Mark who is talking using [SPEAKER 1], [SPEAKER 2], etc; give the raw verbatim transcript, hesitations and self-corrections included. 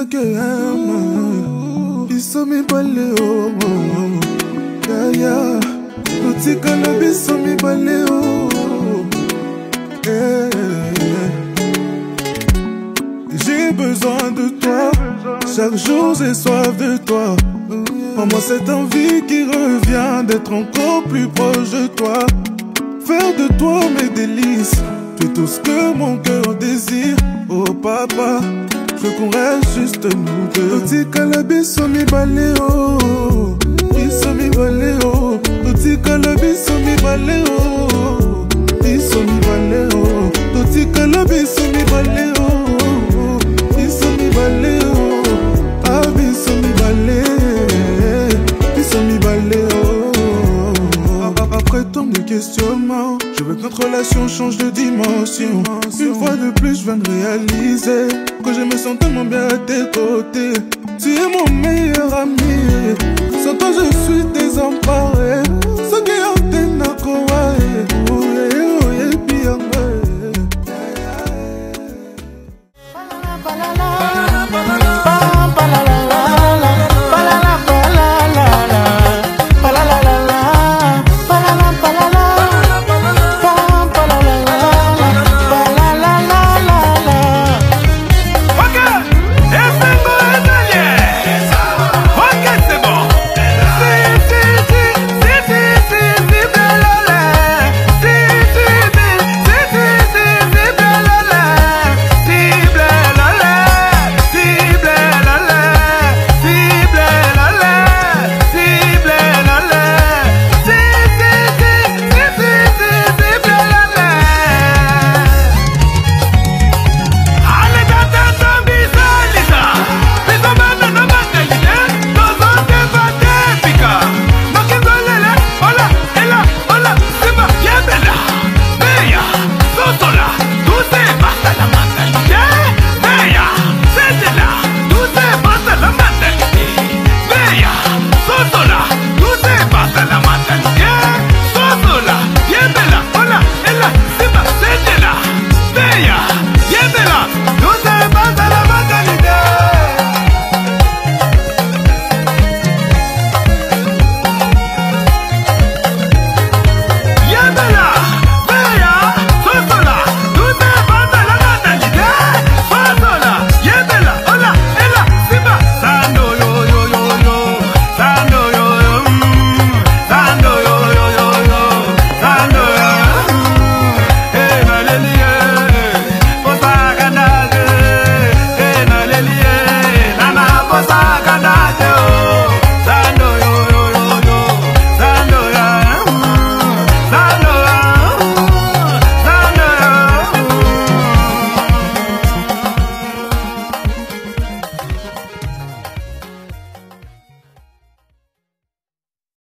[SPEAKER 1] que aime biso mibale oh yeah yeah totikala biso mibale oh yeah. J'ai besoin de toi, chaque jour j'ai soif de toi. En moi cette envie qui revient d'être encore plus proche de toi. Faire de toi mes délices, tu es tout ce que mon cœur désire. Oh papa, je veux qu'on reste juste nous deux. Totikala biso mibale oh, biso mibale oh. Totikala biso mibale oh, biso mibale oh. Totikala biso mibale oh. Ah, biso mibale, biso mibale, oh. Après tant de questionnements, je veux que notre relation change de dimension. Une fois de plus, je viens de réaliser que je me sens tellement bien à tes côtés. Tu es mon meilleur ami, sans toi je suis